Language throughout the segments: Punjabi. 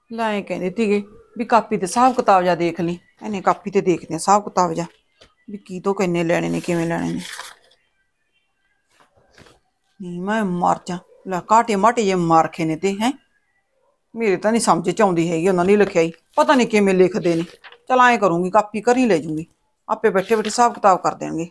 ਲੈ ਕਹਿੰਦੀ ਸੀਗੇ ਵੀ ਕਾਪੀ ਤੇ ਹਿਸਾਬ ਕਿਤਾਬ ਜਾ ਦੇਖ ਲਈ। ਇਹਨੇ ਕਾਪੀ ਤੇ ਦੇਖਦੇ ਆ ਹਿਸਾਬ ਕਿਤਾਬ ਜਾ ਵੀ ਕੀ ਤੋਂ ਕਿੰਨੇ ਲੈਣੇ ਨੇ ਕਿਵੇਂ ਲੈਣੇ ਨੇ। ਨਹੀਂ ਮੈਂ ਮਰ ਜਾ। ਲੈ ਘਾਟੇ ਮਾਟੇ ਜੇ ਮਾਰਖੇ ਨੇ ਤੇ ਹੈ ਮੇਰੇ ਤਾਂ ਨਹੀਂ ਸਮਝ ਚ ਆਉਂਦੀ ਹੈਗੀ ਉਹਨਾਂ ਨੇ ਲਿਖਿਆ ਹੀ ਪਤਾ ਨਹੀਂ ਕਿਵੇਂ ਲਿਖਦੇ ਨੇ। ਚਲ ਐਂ ਕਰੂੰਗੀ ਕਾਪੀ ਘਰ ਹੀ ਲੈ ਜੂੰਗੀ ਆਪੇ ਬੈਠੇ ਬੈਠੇ ਹਿਸਾਬ ਕਿਤਾਬ ਕਰ ਦੇਣਗੇ।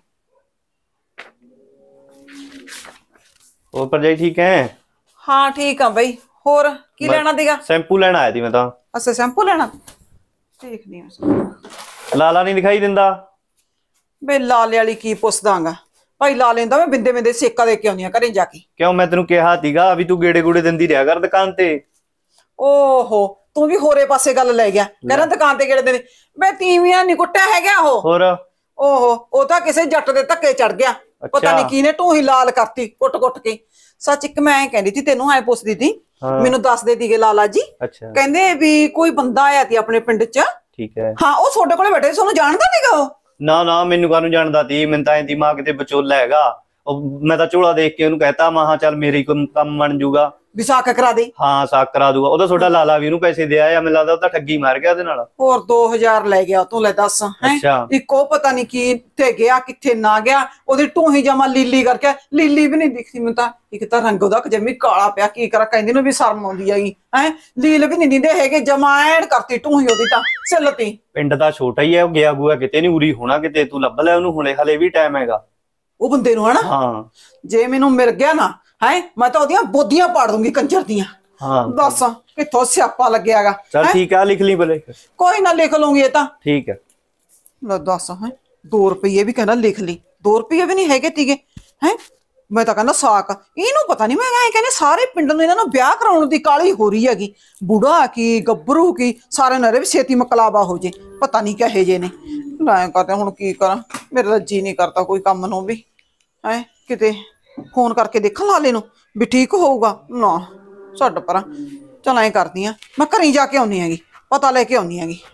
और भरजाई ठीक है? ਹਾਂ ਠੀਕ ਆ ਬਈ। ਹੋਰ ਕੀ ਲੈਣਾ ਸੀਗਾ? शैम्पू लेना आया थी मैं तो। ਅੱਛਾ ਸ਼ੈਂਪੂ ਲੈਣਾ ਦੇਖਦੀ ਹਾਂ। लाला नहीं दिखाई दिंदा? ਬੇ ਲਾਲੇ ਵਾਲੀ ਕੀ ਪੁੱਛਦਾਗਾ ਭਾਈ ਲਾ ਲੈਂਦਾ ਮੈਂ ਬਿੰਦੇ ਬਿੰਦੇ ਸੇਕਾ ਦੇ ਕੇ ਆਉਂਦੀ ਆ ਘਰੇ ਜਾ ਕੇ। क्यों मैं तेन कहा थीगा भी तू गेड़े गूड़े दिंदी रहा कर दुकान ते। ਓਹੋ ਤੂੰ ਵੀ ਹੋਰੇ ਪਾਸੇ ਗੱਲ ਲੈ ਗਿਆ ਕਹਿੰਦਾ ਦੁਕਾਨ ਤੇ ਕਿਹੜੇ ਦਿਨ ਮੈਂ ਤੀਵੀਆਂ ਨੀ ਕੁੱਟਿਆ ਹੈਗਾ ਉਹ। ਹੋਰ ਓਹੋ ਉਹ ਤਾਂ ਕਿਸੇ ਜੱਟ ਦੇ ਧੱਕੇ ਚੜ ਗਿਆ ਪਤਾ ਨਹੀਂ ਕੀ ਨੇ ਢੂਹੀ ਲਾਲ ਕਰਤੀ ਕੁੱਟ ਕੁੱਟ ਕੇ। ਸੱਚ ਇੱਕ ਮੈਂ ਐ ਕਹਿੰਦੀ ਸੀ ਤੈਨੂੰ ਐ ਪੁੱਛਦੀ ਸੀ ਮੈਨੂੰ ਦੱਸਦੇ ਸੀਗੇ ਲਾਲਾ ਜੀ अच्छा ਕਹਿੰਦੇ ਵੀ ਕੋਈ ਬੰਦਾ ਆਇਆ ਸੀ ਆਪਣੇ ਪਿੰਡ ਚ। ठीक है। ਹਾਂ ਉਹ ਤੁਹਾਡੇ ਕੋਲੇ ਬੈਠੇ ਸੀ ਉਹਨੂੰ ਜਾਣਦਾ ਨੀਗਾ ਉਹ? ना ना मैनू कानू जानदा ती मैं तां दिमाग ते विचोला हैगा। मैं तो झोला देख के ओनू कहता महा चल मेरे काम बन जूगा ਵਿਸਾਖ ਕਰਾ ਦੇ। हाँ साक करा दूगा ओदा छोटा लाला भी ओनू पैसे दे आया मैनूं लगदा ओह तां ठगी मार गया ओहदे नाल। ਹੋਰ 2000 ਲੈ ਗਿਆ ਤੂੰ ਲੈ ਦੱਸ ਹੈ। अच्छा ਇੱਕੋ ਪਤਾ ਨਹੀਂ ਕਿੱਥੇ ਗਿਆ ਕਿੱਥੇ ਨਾ ਗਿਆ ਉਹਦੀ ਢੂਹੀ ਜਮਾ ਲੀਲੀ ਕਰਕੇ ਲੀਲੀ ਵੀ ਨਹੀਂ ਦਿਖਦੀ ਮੈਨੂੰ ਤਾਂ। ਇੱਕ ਤਾਂ ਰੰਗ ਉਹਦਾ ਜਮੀ ਕਾਲਾ ਪਿਆ ਕੀ ਕਰਾਂ ਕਹਿੰਦੀ ਨੂੰ ਵੀ ਸ਼ਰਮ ਆਉਂਦੀ ਆਗੀ ਹੈ ਲੀਲ ਵੀ ਨਹੀਂ ਦਿੰਦੇ ਹੈਗੇ ਜਮਾ ਐਨ ਕਰਤੀ ਢੂਹੀ ਉਹਦੀ ਤਾਂ ਸਿੱਲਤੀ। ਪਿੰਡ ਦਾ ਛੋਟਾ ਹੀ ਹੈ ਉਹ ਗਿਆ ਗੂਆ ਕਿਤੇ ਨਹੀਂ ਉਰੀ ਹੋਣਾ ਕਿਤੇ ਤੂੰ ਲੱਭ ਲੈ ਉਹਨੂੰ ਹੁਣੇ ਹਲੇ ਵੀ ਟਾਈਮ ਹੈਗਾ ਉਹ ਬੰਦੇ ਨੂੰ ਹਨਾ। ਹਾਂ ਜੇ ਮੈਨੂੰ ਮਿਲ ਗਿਆ ਨਾ ਹੈ ਮੈਂ ਤਾਂ ਉਹਦੀਆਂ ਬੋਦੀਆਂ ਪਾੜ ਦੂੰਗੀ ਕੰਜਰ ਦੀਆਂ। ਹਾਂ ਦੱਸ ਕਿੱਥੋਂ ਸਿਆਪਾ ਲੱਗਿਆਗਾ। चल ठीक है लिख ली भले। ਕੋਈ ਨਾ ਲਿਖ ਲੂੰਗੀ ਇਹ ਤਾਂ। ठीक है। ਲੈ ਦੱਸ ਹੈ 2 ਰੁਪਏ ਵੀ ਕਹਿੰਦਾ ਲਿਖ ਲਈ 2 ਰੁਪਏ ਵੀ ਨਹੀਂ ਹੈਗੇ ਤੀਗੇ ਹੈ। ਮੈਂ ਤਾਂ ਕਹਿੰਦਾ ਸਾਕ ਇਹਨੂੰ ਪਤਾ ਨਹੀਂ ਮੈਂ ਕਹਿੰਦੇ ਸਾਰੇ ਪਿੰਡ ਨੂੰ ਇਹਨਾਂ ਨੂੰ ਵਿਆਹ ਕਰਾਉਣ ਦੀ ਕਾਹਲੀ ਹੋ ਰਹੀ ਹੈਗੀ। ਬੁੜਾ ਕੀ ਗੱਭਰੂ ਕੀ ਸਾਰੇ ਨਰੇ ਵੀ ਛੇਤੀ ਮਕਲਾਵਾ ਹੋ ਜੇ ਪਤਾ ਨਹੀਂ ਕਹੇ ਜੇ ਨੇ। ਲੈ ਕਹਿੰਦੇ ਹੁਣ ਕੀ ਕਰਾਂ ਮੇਰਾ ਤਾਂ ਜੀ ਨਹੀਂ ਕਰਦਾ ਕੋਈ ਕੰਮ ਨੂੰ ਵੀ ਹੈ ਕਿਤੇ ਫੋਨ ਕਰਕੇ ਦੇਖਣ ਲਾਲੇ ਨੂੰ ਵੀ ਠੀਕ ਹੋਊਗਾ ਨਾ ਛੱਡ ਪਰਾਂ। ਚਲ ਐਂ ਕਰਦੀ ਆ ਮੈਂ ਘਰੇ ਜਾ ਕੇ ਆਉਣੀ ਹੈਗੀ ਪਤਾ ਲੈ ਕੇ ਆਉਣੀ ਹੈਗੀ।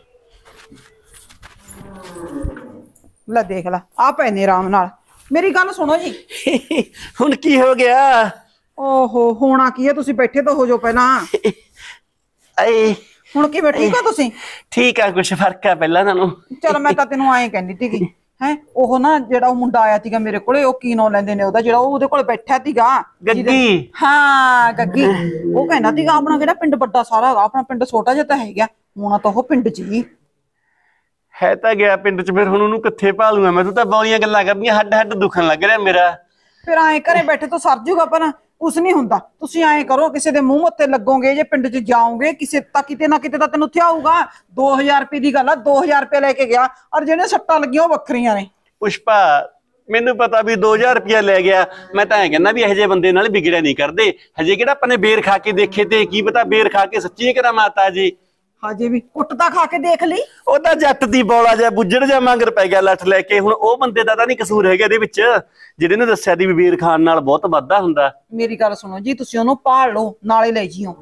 ਲੈ ਦੇਖ ਲਾ ਆ ਪੈਨੇ ਆਰਾਮ ਨਾਲ ਮੇਰੀ ਗੱਲ ਸੁਣੋ ਜੀ। ਹੁਣ ਕੀ ਹੋ ਗਿਆ? ਓਹੋ ਹੋਣਾ ਕੀ ਹੈ ਤੁਸੀਂ ਬੈਠੇ ਤਾਂ ਹੋ ਜਾਓ ਪਹਿਲਾਂ। ਆਏ ਹੁਣ ਕਿਵੇਂ ਠੀਕ ਹੋ ਤੁਸੀਂ? ਠੀਕ ਆ ਕੁਛ ਫਰਕ ਆ ਪਹਿਲਾਂ ਨਾਲੋਂ। ਚਲ ਮੈਂ ਤਾਂ ਤੈਨੂੰ ਐਂ ਕਹਿੰਦੀ ਸੀਗੀ ਹੈ ਉਹ ਨਾ ਜਿਹੜਾ ਉਹ ਮੁੰਡਾ ਆਇਆ ਸੀਗਾ ਮੇਰੇ ਕੋਲੇ ਉਹ ਕੀ ਨਾਂ ਲੈਂਦੇ ਨੇ ਉਹਦਾ ਜਿਹੜਾ ਉਹ ਉਹਦੇ ਕੋਲ ਬੈਠਾ ਸੀਗਾ ਗੱਗੀ। ਹਾਂ ਗੱਗੀ ਉਹ ਕਹਿੰਦਾ ਸੀਗਾ ਆਪਣਾ ਕਿਹੜਾ ਪਿੰਡ ਵੱਡਾ ਸਾਰਾ ਹੈਗਾ ਆਪਣਾ ਪਿੰਡ ਛੋਟਾ ਜਿਹਾ ਤਾਂ ਹੈਗਾ ਹੋਣਾ ਤਾਂ ਉਹ ਪਿੰਡ 'ਚ ਹੀ ਹੈ ਤਾਂ ਗਿਆ ਪਿੰਡ 'ਚ ਫਿਰ ਹੁਣ ਉਹਨੂੰ ਕਿੱਥੇ ਭਾਲੂਗਾ ਮੈਂ। ਤੂੰ ਤਾਂ ਬੌਲੀਆਂ ਗੱਲਾਂ ਕਰਦੀਆਂ ਹੱਡ ਹੱਡ ਦੁਖਣ ਲੱਗ ਰਿਹਾ ਮੇਰਾ। ਫਿਰ ਐਂ ਘਰੇ ਬੈਠੇ ਤਾਂ ਸਰ ਜੂਗਾ ਪਰ ਕੁਛ ਨਹੀਂ ਹੁੰਦਾ। ਤੁਸੀਂ ਐਂ ਕਰੋ ਕਿਸੇ ਦੇ ਮੂੰਹ ਉੱਤੇ ਲੱਗੋਗੇ ਜੇ ਪਿੰਡ 'ਚ ਜਾਓਗੇ ਕਿਸੇ ਤਾਂ ਕਿਤੇ ਨਾ ਕਿਤੇ ਤਾਂ ਤੈਨੂੰ ਉੱਥੇ ਆਊਗਾ। 2000 ਰੁਪਏ ਦੀ ਗੱਲ ਆ 2000 ਰੁਪਏ ਲੈ ਕੇ ਗਿਆ ਔਰ ਜਿਹੜੇ ਸੱਟਾਂ ਲੱਗੀਆਂ ਉਹ ਵੱਖਰੀਆਂ ਨੇ। ਪੁਸ਼ਪਾ ਮੈਨੂੰ ਪਤਾ ਵੀ 2000 ਰੁਪਇਆ ਲੈ ਗਿਆ ਮੈਂ ਤਾਂ ਐਂ ਕਹਿੰਦਾ ਵੀ ਇਹੋ ਜਿਹੇ ਬੰਦੇ ਨਾਲ ਵਿਗੜਿਆ ਨਹੀਂ ਕਰਦੇ। ਹਜੇ ਕਿਹੜਾ ਆਪਾਂ ਨੇ ਬੇਰ ਖਾ ਕੇ ਦੇਖੇ ਤੇ ਕੀ ਪਤਾ ਬੇਰ ਖਾ ਕੇ ਸੱਚੀ ਕਰਾਂ ਮਾਤਾ ਜੀ। ਹਜੇ ਵੀ ਕੁੱਟ ਤਾਂ ਖਾ ਕੇ ਦੇਖ ਲਈ। ਉਹ ਤਾਂ ਜੱਟ ਦੀ ਬੌਲਾ ਜਿਹਾ ਬੁੱਜੜ ਜਿਹਾ ਮੰਗਰ ਪੈ ਗਿਆ ਲੱਠ ਲੈ ਕੇ। ਹੁਣ ਉਹ ਬੰਦੇ ਦਾ ਤਾਂ ਨਹੀਂ ਕਸੂਰ ਹੈਗਾ ਇਹਦੇ ਵਿੱਚ ਜਿਹੜੇ ਨੇ ਦੱਸਿਆ ਦੀ ਬੇਰ ਖਾਣ ਨਾਲ ਬਹੁਤ ਵਾਧਾ ਹੁੰਦਾ। ਮੇਰੀ ਗੱਲ ਸੁਣੋ ਜੀ ਤੁਸੀਂ ਉਹਨੂੰ ਭਾਲ ਲਓ ਨਾਲੇ ਲੈ ਜਿਓ।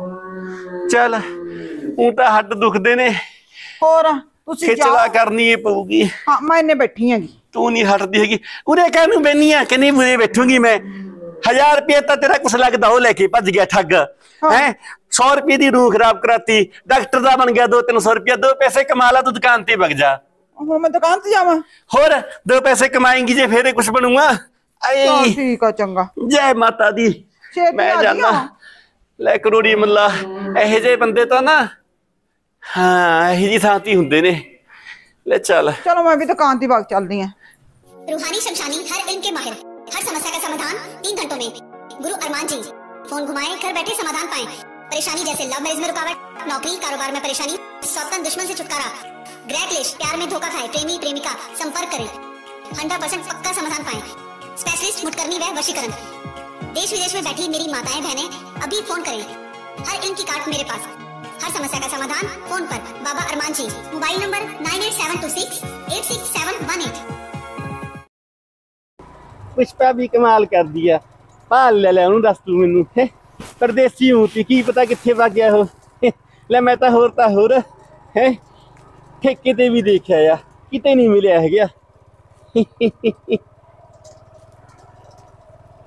ਚੱਲ ਉਹ ਤਾਂ ਹੱਡ ਦੁਖਦੇ ਨੇ ਹੋਰ ਤੁਸੀਂ ਖਿਚਲਾ ਕਰਨੀ ਏ ਪਊਗੀ। ਹਾਂ ਮੈਂ ਇੰਨੇ ਬੈਠੀ ਹੈਗੀ। ਤੂੰ ਨਹੀਂ ਹਟਦੀ ਹੈਗੀ ਉਰੇ ਕਾਹਨੂੰ ਬੈਨੀ ਆ ਕਿ ਨਹੀਂ ਉਰੇ ਬੈਠੂਗੀ ਮੈਂ। 1000 ਰੁਪਏ ਤਾਂ ਤੇਰਾ ਕੁਛ ਲੱਗਦਾ ਉਹ ਲੈ ਕੇ ਭੱਜ ਗਿਆ ਠੱਗ ਹੈ। 100 ਰੁਪਏ ਦੀ ਰੂਹ ਖਰਾਬ ਕਰਾਤੀ ਡਾਕਟਰ ਦਾ ਬਣ ਗਿਆ 200-300 ਰੁਪਏ। 2 ਪੈਸੇ ਕਮਾ ਲਾ ਤੂੰ ਦੁਕਾਨ ਤੇ ਵਗ ਜਾ। ਹੁਣ ਮੈਂ ਦੁਕਾਨ ਤੇ ਜਾਵਾਂ? ਹੋਰ 2 ਪੈਸੇ ਕਮਾਏਂਗੀ ਜੇ ਫੇਰ ਕੁਛ ਬਣੂਗਾ। ਆਏ ਠੀਕ ਆ ਚੰਗਾ ਜੈ ਮਾਤਾ ਦੀ। ਮੈਂ ਜਾਣਾ ਲੈ ਕਰੋੜੀ ਮੱਲਾ ਇਹੋ ਜਿਹੇ ਬੰਦੇ ਤਾਂ ਨਾ ਹਾਂ ਇਹੋ ਜਿਹੀ ਥਾਂ ਤੇ ਹੁੰਦੇ ਨੇ। ले चल चलो मैं भी दुकान की बात चल रही है। रूहानी शमशानी हर इल्म के माहिर हर समस्या का समाधान 3 घंटों में। गुरु अरमान जी फोन घुमाएं घर बैठे समाधान पाएं। परेशानी जैसे लव मैरिज में रुकावट नौकरी कारोबार में परेशानी सौतन दुश्मन से छुटकारा ग्रह क्लेश प्यार में धोखा खाए प्रेमी प्रेमिका संपर्क करें 100% पक्का समाधान पाएं। स्पेशलिस्ट मुटकरनी व वशीकरण देश विदेश में बैठी मेरी माताएं बहनें अभी फोन करें। हर इल्म की कार्ड मेरे पास हर समस्या का समाधान फोन पर बाबा अरमान जी। Mobile number 9872686718। पुष्पा भी कमाल कर दिया भाल ले ले दस तू मैनू है परदेसी हूँ की पता कितने वग गया हो। ले मैं तो होर है ठेके ते भी देखा या किते नहीं मिले है गया।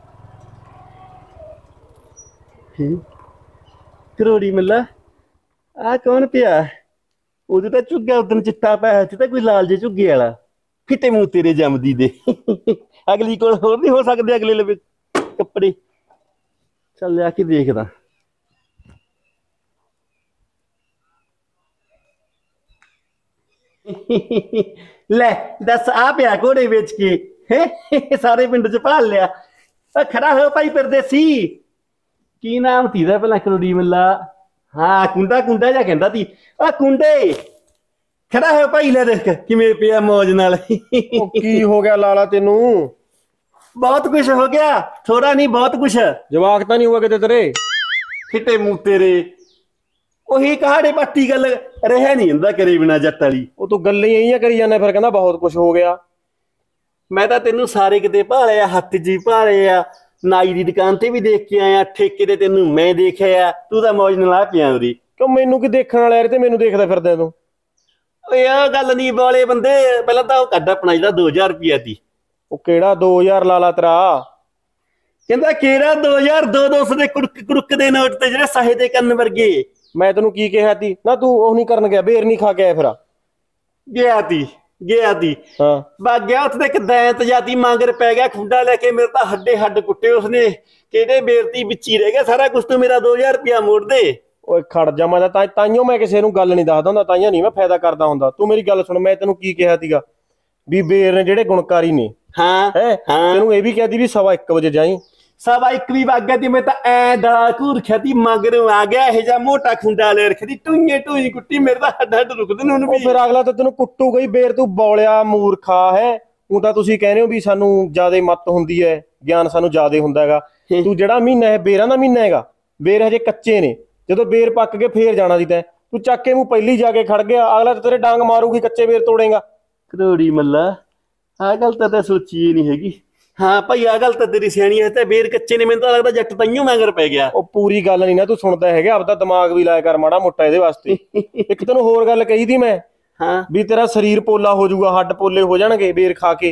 करोड़ी मल्ला ਆ ਕੌਣ ਪਿਆ? ਉਹਦੇ ਤਾਂ ਝੁੱਗਾ ਉਦੋਂ ਚਿੱਟਾ ਪਿਆ ਸੀ ਤੇ ਕੋਈ ਲਾਲ ਜੇ ਝੁੱਗੇ ਵਾਲਾ। ਫਿੱਟੇ ਮੂੰਹ ਤੇਰੇ ਜੰਮਦੀ ਦੇ। ਅਗਲੀ ਕੋਲ ਹੋਰ ਨਹੀਂ ਹੋ ਸਕਦੇ ਅਗਲੇ ਲਵੇ ਕੱਪੜੇ। ਚੱਲ ਲਿਆ ਕੇ ਦੇਖਦਾ। ਲੈ ਦੱਸ ਆ ਪਿਆ ਘੋੜੇ ਵੇਚ ਕੇ ਹੈ ਸਾਰੇ ਪਿੰਡ ਚ ਭਾਲ ਲਿਆ। ਖੜਾ ਹੋ ਭਾਈ ਪਰਦੇਸੀ। ਕੀ ਨਾਮ ਸੀ ਦਾ ਪਹਿਲਾਂ ਕਰੋੜੀ ਮੱਲਾ? ਹਾਂ ਕੁੰਡਾ ਕੁੰਡਾ ਜਿਹਾ ਕਹਿੰਦਾ ਸੀ। ਆ ਕੁੰਡੇ ਖੜਾ ਹੋ ਭਾਈ, ਲੈ ਦੇਖ ਕਿਵੇਂ ਪਿਆ ਮੌਜ ਨਾਲ। ਉਹ ਕੀ ਹੋ ਗਿਆ ਲਾਲਾ ਤੈਨੂੰ? ਬਹੁਤ ਕੁਛ ਹੋ ਗਿਆ, ਥੋੜਾ ਨਹੀਂ ਬਹੁਤ ਕੁਛ। ਜਵਾਕ ਤਾਂ ਨਹੀਂ ਹੋਇਆ ਕਿਤੇ ਤੇਰੇ? ਫਿੱਟੇ ਮੂੰਹ ਤੇਰੇ। ਉਹੀ ਕਹਾੜੇ ਪੱਟੀ ਗੱਲ ਰਹਿ ਨਹੀਂ ਹੁੰਦਾ ਕਰੇ ਬਿਨਾ ਜੱਟ ਵਾਲੀ। ਉਹ ਤੂੰ ਗੱਲਾਂ ਹੀ ਇਹੀਆਂ ਕਰੀ ਜਾਂਦਾ, ਫਿਰ ਕਹਿੰਦਾ ਬਹੁਤ ਕੁਝ ਹੋ ਗਿਆ। ਮੈਂ ਤਾਂ ਤੈਨੂੰ ਸਾਰੇ ਕਿਤੇ ਭਾਲਿਆ, ਹੱਥ 'ਚ ਹੀ ਭਾਲਿਆ, ਨਾਈ ਦੀ ਦੁਕਾਨ ਤੇ ਵੀ ਦੇਖ ਕੇ ਆਇਆ, ਠੇਕੇ ਤੇ ਤੈਨੂੰ ਮੈਂ ਦੇਖਿਆ, ਤੂੰ ਤਾਂ ਮੌਜ ਨਾਲ ਆ ਪਿਆ ਉਹਦੀ। ਕਿਉਂ ਮੈਨੂੰ ਕੀ ਦੇਖਣ ਵਾਲਾ ਯਾਰ, ਤੇ ਮੈਨੂੰ ਦੇਖਦਾ ਫਿਰਦਾ ਤੂੰ? ਓਏ ਆ ਗੱਲ ਨਹੀਂ ਵਾਲੇ ਬੰਦੇ, ਪਹਿਲਾਂ ਤਾਂ ਉਹ ਕੱਢ ਆਪਣਾ ਜਿਹੜਾ 2000 ਰੁਪਇਆ ਦੀ। ਉਹ ਕਿਹੜਾ 2000 ਲਾਲਾ ਤੇਰਾ? ਕਹਿੰਦਾ ਕਿਹੜਾ 2000? 200 ਦੇ ਕੁੜਕ ਕੁੜਕ ਦੇ ਨੋਟ ਤੇ ਜਿਹੜੇ ਸਾਹੇ ਦੇ ਕੰਨ ਵਰਗੇ। ਮੈਂ ਤੈਨੂੰ ਕੀ ਕਿਹਾ ਤੀ ਨਾ? ਤੂੰ ਉਹ ਨਹੀਂ ਕਰਨ ਗਿਆ, ਬੇਰ ਨਹੀਂ ਖਾ ਕੇ ਆਇਆ ਫਿਰ? ਗਿਆ ਤੀ ਹਾਂ ਬਾ ਗਿਆ ਉੱਥੇ ਤੇ ਇੱਕ ਦੈਂਤ ਜਾਤੀ ਮੰਗਰ ਪੈ ਗਿਆ, ਖੁੰਡਾ ਲੈ ਕੇ ਮੇਰੇ ਤਾਂ ਹੱਡੇ ਹੱਡ ਕੁੱਟੇ ਉਸਨੇ। ਕਿਹੜੇ ਬੇਰਤੀ ਵਿੱਚ ਹੀ ਰਹਿ ਗਿਆ ਸਾਰਾ ਕੁਛ। ਤੂੰ ਮੇਰਾ 2000 ਰੁਪਇਆ ਮੋੜ ਦੇ। ਓਏ ਖੜ ਜਾ, ਮੈਂ ਤਾਂ ਤਾਈਓ ਮੈਂ ਕਿਸੇ ਨੂੰ ਗੱਲ ਨਹੀਂ ਦੱਸਦਾ ਹੁੰਦਾ, ਤਾਈਓ ਨਹੀਂ ਮੈਂ ਫਾਇਦਾ ਕਰਦਾ ਹੁੰਦਾ। ਤੂੰ ਮੇਰੀ ਗੱਲ ਸੁਣ, ਮੈਂ ਤੈਨੂੰ ਕੀ ਕਿਹਾ ਸੀਗਾ ਵੀ ਬੇਰ ਨੇ ਜਿਹੜੇ ਗੁਣਕਾਰੀ ਨੇ ਹਾਂ ਹੈ, ਤੈਨੂੰ ਇਹ ਵੀ ਕਿਹਾ ਸੀ ਵੀ 1:15 ਵਜੇ ਜਾਈ। 1:15 ਵੀ ਵਗ ਗਿਆ ਤੀ। ਮੈਂ ਤਾਂ ਐ ਡਲਾ ਘੂਰ ਖਿਆਤੀ ਮਗਰੋਂ ਆ ਗਿਆ ਇਹ ਜਾ ਮੋਟਾ ਖੁੰਡਾ ਲੈ ਰਖਦੀ, ਟੂਈਏ ਟੂਈ ਕੁੱਟੀ, ਮੇਰੇ ਤਾਂ ਹੱਡ ਹੱਡ ਰੁਕਦੇ ਨੇ ਉਹਨੂੰ ਉਹ ਵੀ। ਫਿਰ ਅਗਲਾ ਤਾਂ ਤੈਨੂੰ ਕੁੱਟੂ ਗਈ। ਬੇਰ ਤੂੰ ਬੌਲਿਆ ਮੂਰਖਾ ਹੈ। ਉਹ ਤਾਂ ਤੁਸੀਂ ਕਹਿੰਦੇ ਹੋ ਵੀ ਸਾਨੂੰ ਜ਼ਿਆਦੇ ਮੱਤ ਹੁੰਦੀ ਹੈ, ਗਿਆਨ ਸਾਨੂੰ ਜ਼ਿਆਦੇ ਹੁੰਦਾ ਹੈਗਾ। ਤੂੰ ਜਿਹੜਾ ਮਹੀਨਾ ਹੈ ਬੇਰਾਂ ਦਾ ਮਹੀਨਾ ਹੈਗਾ, ਬੇਰ ਹਜੇ ਕੱਚੇ ਨੇ। ਜਦੋਂ ਬੇਰ ਪੱਕ ਕੇ ਫੇਰ ਜਾਣਾ ਦੀ ਤੈਂ, ਤੂੰ ਚੱਕ ਕੇ ਮੂੰਹ ਪਹਿਲੀ ਜਾ ਕੇ ਖੜ ਗਿਆ। ਅਗਲਾ ਤਾਂ ਤੇਰੇ ਡਾਂਗ ਮਾਰੂਗੀ, ਕੱਚੇ ਬੇਰ ਤੋੜੇਗਾ। ਕਰੋੜੀ ਮੱਲਾ ਆਹ ਗੱਲ ਤਾਂ ਸੋਚੀ ਨਹੀਂ ਹੈਗੀ। ਹਾਂ ਭਾਈ ਆਹ ਗੱਲ ਤਾਂ ਤੇਰੀ ਸਿਆਣੀ ਹੈ। ਤੇ ਬੇਰ ਕੱਚੇ ਨੇ, ਮੈਨੂੰ ਤਾਂ ਲੱਗਦਾ ਜੱਟ ਤਾਈਓ ਮਗਰ ਪੈ ਗਿਆ। ਉਹ ਪੂਰੀ ਗੱਲ ਨਹੀਂ ਨਾ ਤੂੰ ਸੁਣਦਾ ਹੈਗਾ, ਆਪਦਾ ਦਿਮਾਗ ਵੀ ਲਾਇਆ ਕਰ ਮਾੜਾ ਮੋਟਾ ਇਹਦੇ ਵਾਸਤੇ। ਇੱਕ ਤੈਨੂੰ ਹੋਰ ਗੱਲ ਕਹੀ ਦੀ ਮੈਂ, ਹਾਂ ਵੀ ਤੇਰਾ ਸਰੀਰ ਪੋਲਾ ਹੋ ਜਾਊਗਾ, ਹੱਡ ਪੋਲੇ ਹੋ ਜਾਣਗੇ ਬੇਰ ਖਾ ਕੇ।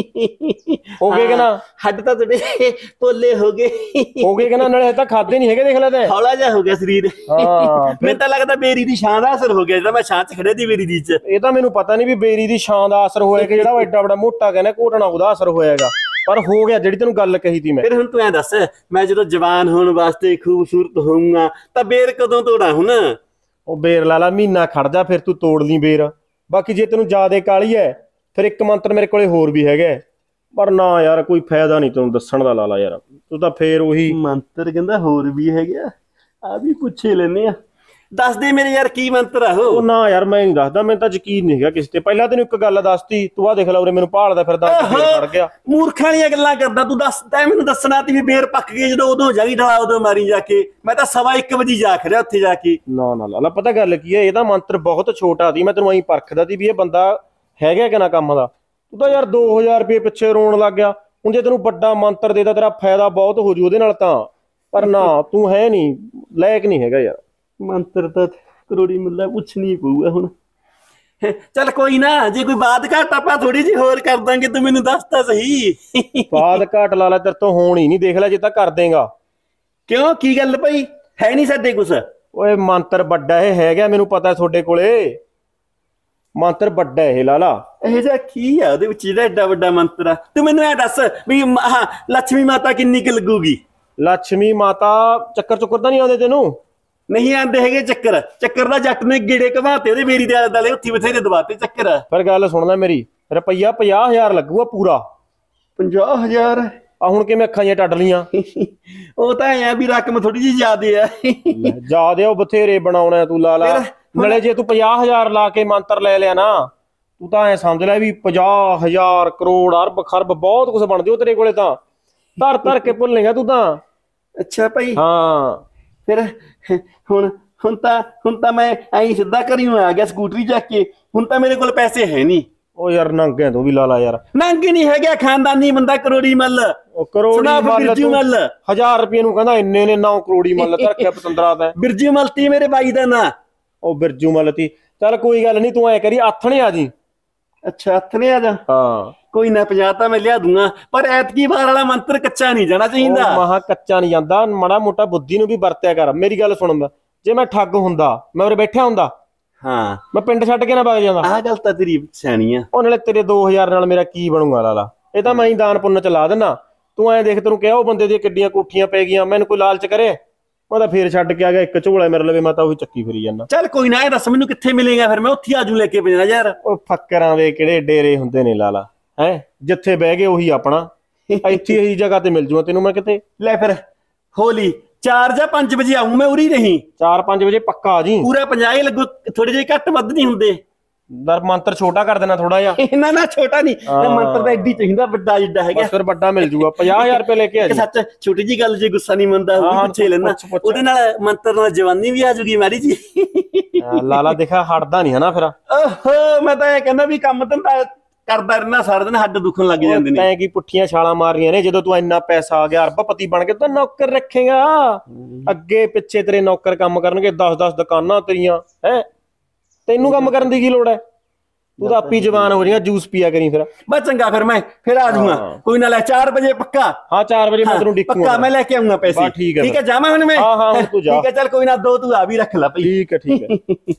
ਹੋ ਗਏ ਕਿ ਨਾ? ਹੱਡ ਤਾਂ ਤੇਰੇ ਪੋਲੇ ਹੋ ਗਏ। ਹੋ ਗਏ ਕਿ ਨਾ? ਨਾਲੇ ਤਾਂ ਖਾਦੇ ਨਹੀਂ ਹੈਗੇ, ਦੇਖ ਲੈ ਤੈਂ। ਹੌਲਾ ਜਿਹਾ ਹੋ ਗਿਆ ਸਰੀਰ। ਹਾਂ ਮੈਨੂੰ ਤਾਂ ਲੱਗਦਾ ਬੇਰੀ ਦੀ ਛਾਂ ਦਾ ਅਸਰ ਹੋ ਗਿਆ, ਜਦੋਂ ਮੈਂ ਛਾਂ 'ਚ ਖੜੇ ਦੀ ਬੇਰੀ ਦੀ 'ਚ। ਇਹ ਤਾਂ ਮੈਨੂੰ ਪਤਾ ਨਹੀਂ ਵੀ ਬੇਰੀ ਦੀ ਛਾਂ ਦਾ ਅਸਰ ਹੋਇਆ ਕਿ ਜਿਹੜਾ ਉਹ ਐਡਾ ਬੜਾ ਮੋਟਾ ਕਹਿੰਦਾ ਘੋਟਣਾ ਉਹਦਾ ਅਸਰ ਹੋਇਆਗਾ, ਪਰ ਹੋ ਗਿਆ ਜਿਹੜੀ ਤੈਨੂੰ ਗੱਲ ਕਹੀ ਤੀ ਮੈਂ। ਫਿਰ ਹੁਣ ਤੂੰ ਐ ਦੱਸ, ਮੈਂ ਜਦੋਂ ਜਵਾਨ ਹੋਣ ਵਾਸਤੇ ਖੂਬਸੂਰਤ ਹੋਊਂਗਾ ਤਾਂ ਬੇਰ ਕਦੋਂ ਤੋੜਾ ਹੁਣ? ਉਹ ਬੇਰ ਲਾਲਾ ਮਹੀਨਾ ਖੜ ਜਾ, ਫਿਰ ਤੂੰ ਤੋੜ ਲਈ ਬੇਰ। ਬਾਕੀ ਜੇ ਤੈਨੂੰ ਜ਼ਿਆਦੇ ਕਾਹਲੀ ਹੈ, ਫਿਰ ਇੱਕ ਮੰਤਰ ਮੇਰੇ ਕੋਲੇ ਹੋਰ ਵੀ ਹੈਗਾ, ਪਰ ਨਾ ਯਾਰ ਕੋਈ ਫਾਇਦਾ ਨਹੀਂ ਤੈਨੂੰ ਦੱਸਣ ਦਾ ਲਾਲਾ ਯਾਰ। ਤੂੰ ਤਾਂ ਫੇਰ ਉਹੀ ਮੰਤਰ ਕਹਿੰਦਾ ਹੋਰ ਵੀ ਹੈਗਾ, ਆ ਵੀ ਪੁੱਛੇ ਲੈਨੇ ਆ। ਦੱਸ ਦੇ ਮੇਰੇ ਯਾਰ ਕੀ ਮੰਤਰ ਆ ਉਹ? ਨਾ ਯਾਰ ਮੈਂ ਨਹੀਂ ਦੱਸਦਾ, ਮੈਨੂੰ ਤਾਂ ਯਕੀਨ ਨਹੀਂ ਹੈਗਾ ਕਿਸੇ ਤੇ। ਪਹਿਲਾਂ ਤੈਨੂੰ ਇੱਕ ਗੱਲ ਦੱਸਤੀ, ਤੂੰ ਆ ਦੇਖ ਲੈ ਉਰੇ ਮੈਨੂੰ ਭਾਲਦਾ ਫਿਰਦਾ, ਫੜ ਗਿਆ। ਮੂਰਖਾਂ ਵਾਲੀਆਂ ਗੱਲਾਂ ਕਰਦਾ ਤੂੰ। ਦੱਸ ਤੈਂ ਮੈਨੂੰ ਦੱਸਣਾ ਤੀ ਵੀ ਬੇਰ ਪੱਕ ਗਈ, ਜਦੋਂ ਉਦੋਂ ਜਾਈ ਢਲਾ ਉਦੋਂ ਮਾਰੀ ਜਾ ਕੇ। ਮੈਂ ਤਾਂ 1:15 ਵਜੇ ਜਾ ਖੜਿਆ ਉੱਥੇ ਜਾ ਕੇ। ਨਾ ਨਾ ਲਾਲਾ, ਪਤਾ ਗੱਲ ਕੀ ਹੈ, ਇਹਦਾ ਮੰਤਰ ਬਹੁਤ ਛੋਟਾ ਸੀ। ਮੈਂ ਤੈਨੂੰ ਐਂ ਪਰਖਦਾ ਸੀ ਵੀ ਇਹ ਬੰਦਾ ਹੈਗਾ ਕਿ ਨਾ ਕੰਮ ਦਾ। ਤੂੰ ਤਾਂ ਯਾਰ 2000 ਰੁਪਏ ਪਿੱਛੇ ਰੋਣ ਲੱਗ ਗਿਆ। ਹੁਣ ਜੇ ਤੈਨੂੰ ਵੱਡਾ ਮੰਤਰ ਦੇਦਾ, ਤੇਰਾ ਫਾਇਦਾ ਬਹੁਤ ਹੋ ਜੂ ਉਹਦੇ ਨਾਲ ਤਾਂ। ਪਰ ਨਾ, ਤੂੰ ਹੈ ਨਹੀਂ ਲਾਇਕ ਨਹੀਂ ਹੈਗਾ ਯਾਰ। ਮੰਤਰ ਤਾਂ ਕਰੋੜੀ ਮੁੱਲਾ ਪੁੱਛਣੀ ਪਊਗਾ ਹੁਣ। ਚੱਲ ਕੋਈ ਨਾ, ਜੇ ਕੋਈ ਬਾਤ ਘਾਟ ਆਪਾਂ ਥੋੜੀ ਜਿਹੀ ਹੋਰ ਕਰ ਦਾਂਗੇ, ਤੂੰ ਮੈਨੂੰ ਦੱਸ ਤਾਂ ਸਹੀ। ਬਾਤ ਘਾਟ ਲਾਲਾ ਤੇਰੇ ਤੋਂ ਹੋਣ ਹੀ ਨਹੀਂ, ਦੇਖ ਲੈ ਜੇ ਤਾਂ ਕਰ ਦੇਗਾ। ਕਿਉਂ, ਕੀ ਗੱਲ ਭਾਈ? ਹੈ ਨਹੀਂ ਸਾਡੇ ਕੁਛ? ਓਏ ਮੰਤਰ ਵੱਡਾ ਇਹ ਹੈਗਾ, ਮੈਨੂੰ ਪਤਾ ਤੁਹਾਡੇ ਕੋਲੇ ਮੰਤਰ ਵੱਡਾ ਇਹ ਲਾਲਾ। ਇਹ ਜਿਹਾ ਕੀ ਆ ਉਹਦੇ ਵਿੱਚ ਜਿਹੜਾ ਐਡਾ ਵੱਡਾ ਮੰਤਰ ਆ? ਤੂੰ ਮੈਨੂੰ ਐ ਦੱਸ ਵੀ ਹਾਂ ਲక్ష్ਮੀ ਮਾਤਾ ਕਿੰਨੀ ਕੁ ਲੱਗੂਗੀ? ਲక్ష్ਮੀ ਮਾਤਾ ਚੱਕਰ ਚੁੱਕਰ ਤਾਂ ਨਹੀਂ ਆਉਂਦੇ ਤੈਨੂੰ? ਨਹੀਂ ਆਂਦੇ ਹੈਗੇ ਚੱਕਰ। ਚੱਕਰ ਦਾ ਜੱਟ ਨੇ ਗੇੜੇ ਘਵਾਤੇ ਉਹਦੇ ਮੇਰੀ ਦੇ ਆਲੇ ਦੁਆਲੇ, ਉੱਥੇ ਬਥੇਰੇ ਦਬਾਤੇ ਚੱਕਰ। ਫਿਰ ਗੱਲ ਸੁਣ ਲੈ ਮੇਰੀ, ਰੁਪਈਆ 50,000 ਲੱਗੂਗਾ ਪੂਰਾ। 50,000? ਆ ਹੁਣ ਕਿਵੇਂ ਅੱਖਾਂ ਜਿਹੀਆਂ ਟੱਡ ਲੀਆਂ? ਉਹ ਤਾਂ ਐ ਵੀ ਰਕਮ ਥੋੜੀ ਜਿਹੀ ਜ਼ਿਆਦੇ ਆ। ਜਿਆਦੇ ਉਹ ਬਥੇਰੇ ਬਣਾਉਣਾ ਤੂੰ ਲਾਲਾ। ਨਾਲੇ ਜੇ ਤੂੰ 50,000 ਲਾ ਕੇ ਮੰਤਰ ਲੈ ਲਿਆ ਨਾ, ਤੂੰ ਤਾਂ ਐ ਸਮਝ ਲੈ ਵੀ 50,000 ਕਰੋੜ ਅਰਬ ਖਰਬ ਬਹੁਤ ਕੁਝ ਬਣ ਦਿਓ ਤੇਰੇ ਕੋਲੇ ਤਾਂ। ਧਰ ਧਰ ਕੇ ਭੁੱਲੇਗਾ ਤੂੰ ਤਾਂ। ਅੱਛਾ ਭਾਈ। ਹਾਂ ਫਿਰ ਹੁਣ ਤਾਂ ਮੈਂ ਐਂ ਸਿੱਧਾ ਘਰੀ ਨੂੰ ਆ ਗਿਆ ਸਕੂਟਰੀ ਚੱਕ ਕੇ। ਹੁਣ ਤਾਂ ਮੇਰੇ ਕੋਲ ਪੈਸੇ ਹੈ ਨਹੀਂ। ਉਹ ਯਾਰ ਨੰਗੇ ਤੂੰ ਵੀ ਲਾਲਾ ਯਾਰ। ਨੰਗ ਨਹੀਂ ਹੈਗਾ, ਖਾਨਦਾਨੀ ਬੰਦਾ, ਕਰੋੜੀ ਮੱਲ। ਉਹ ਕਰੋੜੀ ਮੱਲ 1000 ਰੁਪਏ ਨੂੰ ਕਹਿੰਦਾ ਇੰਨੇ ਨੇ, 9 ਕਰੋੜੀ ਮੱਲ ਧਰਖਿਆ ਪਤੰਦਰਾ ਤੈਂ। ਬਿਰਜੂ ਮਲਤੀ ਮੇਰੇ ਬਾਈ ਦਾ ਨਾਂ। ਉਹ ਬਿਰਜੂ ਮੱਲ ਤੀ। ਚੱਲ ਕੋਈ ਗੱਲ ਨਹੀਂ, ਤੂੰ ਐ ਕਰੀ ਆਥਣੇ ਆ ਜੀ। ਅੱਛਾ ਆਥਣੇ ਆ ਜਾ। ਹਾਂ ਕੋਈ ਨਾ, 50 ਤਾਂ ਮੈਂ ਲਿਆ ਦੂੰਗਾ, ਪਰ ਐਤਕੀ ਵਾਰ ਵਾਲਾ ਮੰਤਰ ਕੱਚਾ ਨਹੀਂ ਜਾਣਾ ਚਾਹੀਦਾ। ਮਹਾ ਕੱਚਾ ਨਹੀਂ ਜਾਂਦਾ, ਮਾੜਾ ਮੋਟਾ ਬੁੱਧੀ ਨੂੰ ਵੀ ਵਰਤਿਆ ਕਰ। ਮੇਰੀ ਗੱਲ ਸੁਣ, ਜੇ ਮੈਂ ਠੱਗ ਹੁੰਦਾ ਮੈਂ ਉਰੇ ਬੈਠਿਆ ਹੁੰਦਾ, ਹਾਂ ਮੈਂ ਪਿੰਡ ਛੱਡ ਕੇ ਨਾ ਵਗ ਜਾਂਦਾ। ਆਹ ਗੱਲ ਤਾਂ ਤੇਰੀ ਸਿਆਣੀ ਆ। ਉਹ ਨਾਲੇ ਤੇਰੇ 2000 ਨਾਲ ਮੇਰਾ ਕੀ ਬਣੂਗਾ ਲਾਲਾ, ਇਹ ਤਾਂ ਮੈਂ ਹੀ ਦਾਨ ਪੁੰਨ ਚ ਲਾ ਦਿੰਨਾ। ਤੂੰ ਐਂ ਦੇਖ, ਤੈਨੂੰ ਕਿਹਾ ਉਹ ਬੰਦੇ ਦੀਆਂ ਕਿੱਡੀਆਂ ਕੋਠੀਆਂ ਪੈ ਗਈਆਂ, ਮੈਨੂੰ ਕੋਈ ਲਾਲਚ ਕਰੇ? ਮੈਂ ਤਾਂ ਫੇਰ ਛੱਡ ਕੇ ਆ ਗਿਆ, ਇੱਕ ਝੋਲਾ ਮੇਰੇ ਲਵੇ, ਮੈਂ ਤਾਂ ਉਹੀ ਚੱਕੀ ਫਿਰੀ ਜਾਂਦਾ। ਚੱਲ ਕੋਈ ਨਾ, ਇਹ ਦੱਸ ਮੈਨੂੰ ਕਿੱਥੇ ਮਿਲੇਗਾ ਫਿਰ, ਮੈਂ ਉੱਥੇ ਆਜੂ ਲੈ ਕੇ 50,000। ਉਹ ਫੱਕਰਾਂ ਦੇ ਕਿਹੜੇ ਡੇਰੇ ਹੁੰਦੇ ਨੇ ਲਾਲਾ, ਹੈ ਜਿੱਥੇ ਬਹਿ ਗਏ ਉਹੀ ਆਪਣਾ। ਇੱਥੇ ਇਹੀ ਜਗ੍ਹਾ ਤੇ ਮਿਲ ਜੂਗਾ ਤੈਨੂੰ ਮੈਂ ਕਿਤੇ। ਲੈ ਫਿਰ ਹੋਲੀ 4 ਜਾਂ 5 ਵਜੇ ਆਊਂ ਮੈਂ, ਉਰੀ ਨਹੀਂ 4-5 ਵਜੇ ਪੱਕਾ ਆ ਜੀ। ਪੂਰਾ 50 ਹੀ ਲੱਗੂ, ਥੋੜੇ ਜਿਹੇ ਘੱਟ ਵੱਧ ਨਹੀਂ ਹੁੰਦੇ। ਦਰ ਮੰਤਰ ਛੋਟਾ ਕਰ ਦੇਣਾ ਥੋੜਾ ਜਿਹਾ। ਇਹਨਾਂ ਨਾ ਛੋਟਾ ਨਹੀਂ, ਮੰਤਰ ਤਾਂ ਐਡੀ ਚਾਹੀਦਾ, ਵੱਡਾ ਜਿੱਡਾ ਹੈਗਾ। ਬਸ ਫਿਰ ਵੱਡਾ ਮਿਲ ਜੂਗਾ। 50,000 ਰੁਪਏ ਲੈ ਕੇ ਆ ਇੱਕ ਜੀ। ਸੱਚ ਛੋਟੀ ਜੀ ਗੱਲ, ਜੇ ਗੁੱਸਾ ਨਹੀਂ ਮੰਨਦਾ ਉਹ ਵੀ ਪੁੱਛੇ ਲੈਣਾ, ਉਹਦੇ ਨਾਲ ਮੰਤਰ ਨਾਲ ਜਵਾਨੀ ਵੀ ਆ ਜੂਗੀ ਮਾੜੀ ਜੀ। ਲਾਲਾ ਦੇਖਾ ਹਟਦਾ ਨਹੀਂ ਹਨਾ ਫਿਰ। ਓਹੋ ਮੈਂ ਤਾਂ ਇਹ ਕਹਿੰਦਾ ਵੀ ਕੰਮ ਧੰਦਾ ਕਰਦਾ ਰਹਿਣਾ ਸਾਰਾ ਦਿਨ, ਹੱਡ ਦੁਖਣ ਲੱਗ ਜਾਂਦੇ ਨੇ। ਤੈਂ ਕੀ ਪੁੱਠੀਆਂ ਛਾਲਾਂ ਮਾਰ ਰਹੀਆਂ ਨੇ? ਜਦੋਂ ਤੂੰ ਇੰਨਾ ਪੈਸਾ ਆ ਗਿਆ, ਅਰਬਪਤੀ ਬਣ ਕੇ, ਤਾਂ ਨੌਕਰ ਰੱਖੇਗਾ? ਅੱਗੇ ਪਿੱਛੇ ਤੇਰੇ ਨੌਕਰ ਕੰਮ ਕਰਨਗੇ, 10-10 ਦੁਕਾਨਾਂ ਤੇਰੀਆਂ ਹੈ। ਤੈਨੂੰ ਕੰਮ ਕਰਨ ਦੀ ਕੀ ਲੋੜ ਹੈ? ਤੂੰ ਤਾਂ ਆਪੀ ਜਵਾਨ ਹੋ ਜਾਏਗਾ, ਜੂਸ ਪੀਆ ਕਰੀ ਫਿਰ। ਬਸ ਚੰਗਾ ਫਿਰ ਮੈਂ ਫਿਰ ਆ ਜਾਊਂਗਾ, ਕੋਈ ਨਾ। ਲੈ 4 ਵਜੇ ਪੱਕਾ? ਹਾਂ 4 ਵਜੇ ਮੈਂ ਤੈਨੂੰ ਡਿੱਕੂਗਾ। ਪੱਕਾ ਮੈਂ ਲੈ ਕੇ ਆਉਂਗਾ ਪੈਸੇ। ਠੀਕ ਹੈ ਜਾਵਾਂ ਹੁਣ ਮੈਂ? ਹਾਂ ਹੁਣ ਤੂੰ ਜਾ। ਠੀਕ ਹੈ ਚੱਲ ਕੋਈ ਨਾ, 2 ਤੂੰ ਆ ਵੀ ਰੱਖ ਲੈ ਭਾਈ। ਠੀਕ ਹੈ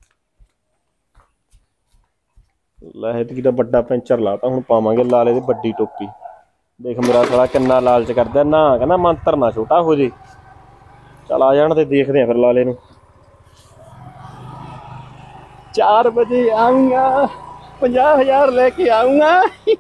ਲੈ ਇਤਕੀ ਤਾਂ ਵੱਡਾ ਪੈਂਚਰ ਲਾਤਾ, ਹੁਣ ਪਾਵਾਂਗੇ ਲਾਲੇ ਦੀ ਵੱਡੀ ਟੋਪੀ। ਦੇਖ ਮੇਰਾ ਸਾਲਾ ਕਿੰਨਾ ਲਾਲਚ ਕਰਦਾ ਨਾ, ਕਹਿੰਦਾ ਮੰਤਰ ਨਾ ਛੋਟਾ ਹੋ ਜੇ। ਚੱਲ ਆ ਜਾਣ ਤੇ ਦੇਖਦੇ ਆ ਫਿਰ ਲਾਲੇ ਨੂੰ। 4 ਵਜੇ ਆਊਂਗਾ, 50,000 ਲੈ ਕੇ ਆਊਂਗਾ।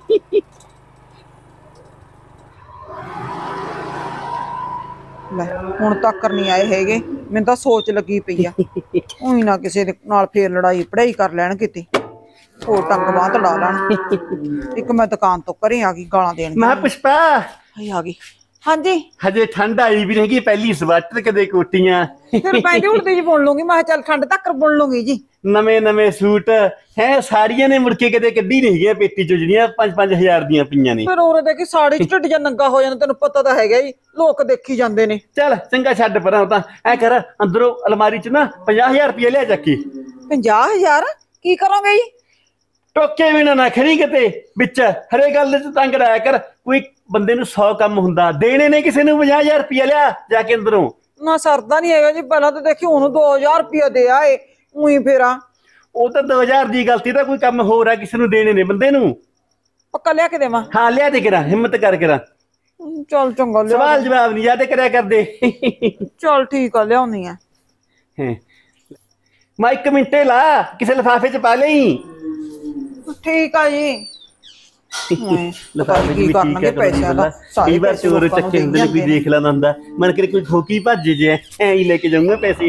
ਲੈ ਹੁਣ ਤੱਕ ਨਹੀਂ ਆਏ ਹੈਗੇ, ਮੈਨੂੰ ਤਾਂ ਸੋਚ ਲੱਗੀ ਪਈ ਆ ਉਹੀ ਨਾ ਕਿਸੇ ਦੇ ਨਾਲ ਫੇਰ ਲੜਾਈ ਪੜਾਈ ਕਰ ਲੈਣ ਕਿਤੇ, ਹੋਰ ਟੰਗ ਬਾਂਹ ਤੜਾ ਲੈਣ। ਇੱਕ ਮੈਂ ਦੁਕਾਨ ਤੋਂ ਘਰੇ ਆ ਗਈ ਗਾਲਾਂ ਦੇਣ। ਮੈਂ ਪੁਸ਼ਪਾ ਆ ਗਈ। ਹਾਂਜੀ ਹਜੇ ਠੰਡ ਆਈ ਵੀ ਨਹੀਂ, ਪਹਿਲੀ ਸਵੈਟਰ ਕਦੇ ਕੋਟੀਆਂ, ਫਿਰ ਪੈਂਦੇ ਉੜਦੇ ਜੀ ਬੁਣ ਲੂੰਗੀ। ਮੈਂ ਕਿਹਾ ਚੱਲ ਠੰਡ ਤੱਕ ਬੁਣ ਲੂੰਗੀ ਜੀ। ਨਵੇਂ ਸੂਟ ਹੈ ਸਾੜੀਆਂ ਨੇ ਮੁੜ ਕੇ ਕਦੇ ਕੱਢੀ ਨਹੀਂ ਗਿਆ ਪੇਟੀ ਚੋਂ, ਜਿਹੜੀਆਂ 5-5 ਦੀਆਂ ਪਈਆਂ ਨੇ। ਫਿਰ ਉਹ ਦੇ ਕਿ ਸਾੜੀ ਚ ਢਿੱਡ ਜਾਂ ਨੰਗਾ ਹੋ ਜਾਂਦਾ, ਤੈਨੂੰ ਪਤਾ ਤਾਂ ਹੈਗਾ ਜੀ, ਲੋਕ ਦੇਖੀ ਜਾਂਦੇ ਨੇ। ਚੱਲ ਚੰਗਾ ਛੱਡ ਪਰਾਂ, ਤਾਂ ਐ ਕਰ ਅੰਦਰੋਂ ਅਲਮਾਰੀ ਚ ਨਾ 50,000 ਰੁਪਏ ਲਿਆ ਚੱਕੀ। 50,000 ਕੀ ਕਰੋਗੇ ਜੀ? ਟੋਕੇ ਵੀ ਨਾ ਖੜੀ ਕਿਤੇ ਵਿੱਚ, ਹਰੇ ਗੱਲ ਚ ਤੰਗ ਰਾਇਆ ਕਰ। ਕੋਈ ਬੰਦੇ ਨੂੰ 100 ਕੰਮ ਹੁੰਦਾ, ਦੇਣੇ ਨੇ ਕਿਸੇ ਨੂੰ 50,000 ਰੁਪਏ ਲਿਆ ਜਾ ਕੇ ਅੰਦਰੋਂ। ਨਾ ਸਰਦਾ ਨਹੀਂ ਹੈਗਾ ਜੀ, ਪਹਿਲਾਂ ਤਾਂ ਦੇਖੀ ਉਹਨੂੰ 2,000 ਰੁਪਏ ਦੇ ਆਏ ਉਹੀ ਫੇਰਾ। ਉਹ ਤਾਂ 2,000 ਦੀ ਗਲਤੀ, ਤਾਂ ਕੋਈ ਕੰਮ ਹੋਰ ਆ, ਕਿਸੇ ਨੂੰ ਦੇਣੇ ਨੇ ਬੰਦੇ ਨੂੰ। ਪੱਕਾ ਲਿਆ ਕੇ ਦੇਵਾਂ? ਹਾਂ ਲਿਆ ਦੇ ਕਰਾਂ, ਹਿੰਮਤ ਕਰ ਕਰਾਂ। ਚੱਲ ਚੰਗਾ ਲਿਆ। ਸਵਾਲ ਜਵਾਬ ਨਹੀਂ ਯਾਦ ਕਰਿਆ ਕਰਦੇ। ਚੱਲ ਠੀਕ ਆ, ਲਿਆਉਣੀ ਆ। ਮੈਂ 1 ਮਿੰਟ ਲਾ, ਕਿਸੇ ਲਿਫਾਫੇ ਚ ਪਾ ਲਈ। ਠੀਕ ਆ ਜੀ। ਲਿਫਾਫੇ ਕੀ ਕਰਨਗੇ ਪੈਸਿਆਂ ਦਾ? ਕਈ ਵਾਰ ਚੋਰ ਚੱਕੇ ਹੁੰਦੇ ਨੇ, ਕੋਈ ਦੇਖ ਲੈਂਦਾ ਹੁੰਦਾ, ਮਨ ਕਰੇ ਕੋਈ ਠੋਕੀ ਭੱਜ ਜੇ, ਐਂ ਹੀ ਲੈ ਕੇ ਜਾਊਂਗਾ ਪੈਸੇ।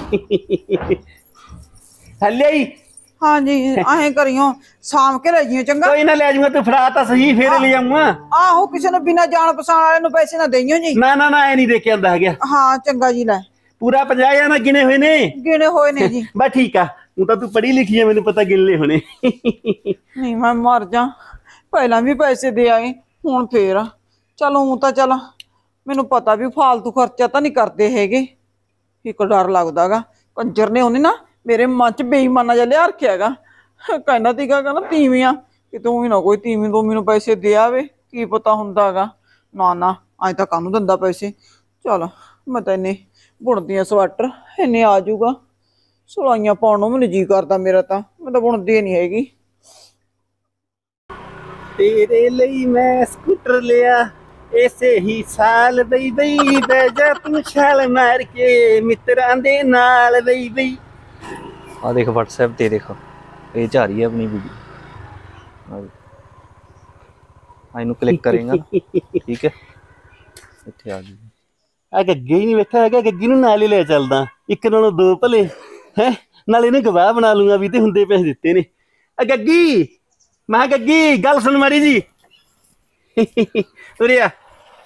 ਹੱਲੇ ਹੀ ਹਾਂਜੀ ਐਂ ਕਰਿਓ, ਸਾਂਭ ਕੇ ਲੈ ਜਿਓ ਚੰਗਾ। ਕੋਈ ਨਾ ਲੈ ਜਾਊਂਗਾ, ਤੂੰ ਫੜਾ ਤਾਂ ਸਹੀ, ਫੇਰ ਲੈ ਜਾਊਂਗਾ। ਆਹੋ ਕਿਸੇ ਨੂੰ ਬਿਨਾਂ ਜਾਣ ਪਛਾਣ ਵਾਲੇ ਨੂੰ ਪੈਸੇ ਨਾ ਦੇਈਓ ਜੀ। ਨਾ ਐ ਨਹੀਂ ਦੇ ਕੇ ਆਂਦਾ ਹੈਗਾ। ਹਾਂ ਚੰਗਾ ਜੀ। ਲੈ ਪੂਰਾ 50,000 ਨਾ ਗਿਣੇ ਹੋਏ ਨੇ? ਗਿਣੇ ਹੋਏ ਨੇ ਜੀ। ਬਸ ਠੀਕ ਆ, ਹੁਣ ਤਾਂ ਤੂੰ ਪੜ੍ਹੀ ਲਿਖੀ ਆ, ਮੈਨੂੰ ਪਤਾ ਗਿਣਲੇ ਹੋਣੇ। ਨਹੀਂ ਮੈਂ ਮਰ ਜਾ, ਪਹਿਲਾਂ ਵੀ ਪੈਸੇ ਦੇ ਆਏ ਹੁਣ ਫੇਰ। ਚਲੋ ਹੁਣ ਤਾਂ ਚੱਲ ਮੈਨੂੰ ਪਤਾ ਵੀ ਫਾਲਤੂ ਖਰਚਾ ਤਾਂ ਨਹੀਂ ਕਰਦੇ ਹੈਗੇ। ਇੱਕ ਡਰ ਲੱਗਦਾਗਾ, ਕੰਜਰ ਨੇ ਉਹਨੇ ਨਾ ਮੇਰੇ ਮਨ ਚ ਬੇਈਮਾਨਾ ਜਿਹਾ ਲਿਆ ਰੱਖਿਆ ਹੈਗਾ। ਕਹਿੰਦਾ ਤੀਗਾ ਕਹਿੰਦਾ ਤੀਵੀਆਂ ਕਿ ਤੂੰ ਵੀ ਨਾ ਕੋਈ ਤੀਵੀਂ ਤੋਂ ਮੈਨੂੰ ਪੈਸੇ ਦੇ ਆਵੇ, ਕੀ ਪਤਾ ਹੁੰਦਾਗਾ। ਨਾ ਅੱਜ ਤਾਂ ਕਾਹਨੂੰ ਦਿੰਦਾ ਪੈਸੇ। ਚਲ ਮੈਂ ਤਾਂ ਇੰਨੇ ਬੁਣਦੀ ਆ ਸਵੈਟਰ, ਇੰਨੇ ਆ ਜਾਊਗਾ। ਸਲਾਈਆਂ ਪਾਉਣ ਨੂੰ ਮੈਨੂੰ ਜੀ ਕਰਦਾ ਮੇਰਾ, ਤਾਂ ਮੈਂ ਤਾਂ ਬੁਣਦੀ ਨਹੀਂ ਹੈਗੀ। ਤੇਰੇ ਲਈ ਮੈਂ ਸਕੂਟਰ ਲਿਆ ਇਸੇ ਹੀ ਸਾਲ, ਬਈ ਬਹਿ ਜਾ ਤੂੰ ਛਾਲ ਮਾਰ ਕੇ ਮਿੱਤਰਾਂ ਦੇ ਨਾਲ। ਬਈ ਆ ਦੇਖ WhatsApp ਤੇ ਦੇਖ, ਇਹ ਜਾ ਰਹੀ ਹੈ ਆਪਣੀ ਵੀਡੀਓ। ਇਹਨੂੰ ਕਲਿੱਕ ਕਰੇਗਾ, ਠੀਕ ਹੈ, ਇੱਥੇ ਆ ਗਈ। ਆ ਗੱਗੇ ਹੀ ਨਹੀਂ ਬੈਠਾ ਹੈਗਾ, ਗੱਗੀ ਨੂੰ ਨਾਲ ਹੀ ਲੈ ਚੱਲਦਾ, ਇੱਕ ਨਾਲੋਂ 2 ਭਲੇ ਹੈ। ਨਾਲ ਇਹਨੂੰ ਗਵਾਹ ਬਣਾ ਲੂੰਗਾ ਵੀ ਤੇ ਹੁੰਦੇ ਪੈਸੇ ਦਿੱਤੇ ਨੇ। ਆ ਗੱਗੀ, ਮੈਂ ਗੱਗੀ ਗੱਲ ਸੁਣ ਮਾੜੀ ਜੀ, ਉਰੇ ਆ।